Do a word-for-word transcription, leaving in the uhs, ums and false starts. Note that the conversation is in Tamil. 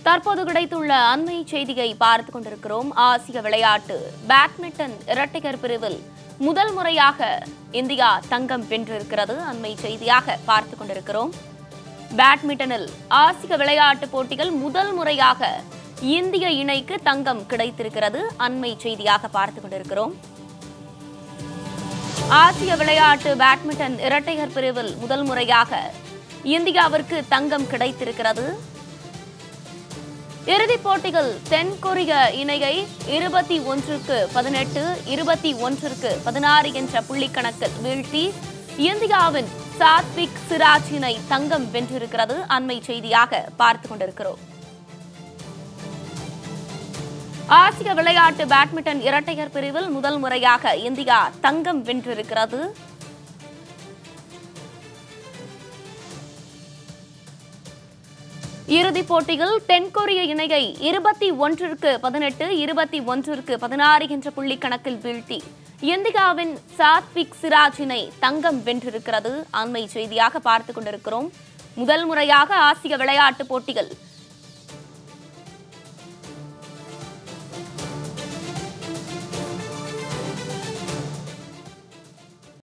தற்போது கிடைத்துள்ள அண்மை செய்தியை பார்த்துக் கொண்டிருக்கிறோம். ஆசிய விளையாட்டு பேட்மிண்டன் இரட்டையர் பிரிவில் முதல் முறையாக இந்தியா தங்கம் வென்றிருக்கிறது. அண்மை செய்தியாக பார்த்துக் கொண்டிருக்கிறோம். பேட்மிண்டனில் ஆசிய விளையாட்டு போட்டிகள் முதல் முறையாக இந்திய இணைக்கு தங்கம் கிடைத்திருக்கிறது. அண்மை செய்தியாக பார்த்துக் கொண்டிருக்கிறோம். ஆசிய விளையாட்டு பேட்மிண்டன் இரட்டையர் பிரிவில் முதல் முறையாக இந்தியாவிற்கு தங்கம் கிடைத்திருக்கிறது. இறுதிப் போட்டிகள் தென்கொரிய இணையை இருபத்தி ஒன்றுக்கு பதினெட்டு இருபத்தி ஒன்றுக்கு பதினாறு என்ற புள்ளிக்கணக்கில் வீழ்த்தி இந்தியாவின் சாத்விக் சிராஜ் இணை தங்கம் வென்றிருக்கிறது. அண்மை செய்தியாக பார்த்துக் கொண்டிருக்கிறோம். ஆசிய விளையாட்டு பேட்மிண்டன் இரட்டையர் பிரிவில் முதல் முறையாக இந்தியா தங்கம் வென்றிருக்கிறது. இறுதிப் போட்டியில் தென்கொரிய இணையை இருபத்தி ஒன்றிற்கு பதினெட்டு இருபத்தி ஒன்றிற்கு பதினாறு என்ற புள்ளி கணக்கில் வீழ்த்தி இந்தியாவின் சாத்விக் சிராஜ் இணை தங்கம் வென்றிருக்கிறது. அண்மை செய்தியாக பார்த்துக் கொண்டிருக்கிறோம். முதல் முறையாக ஆசிய விளையாட்டுப் போட்டிகள்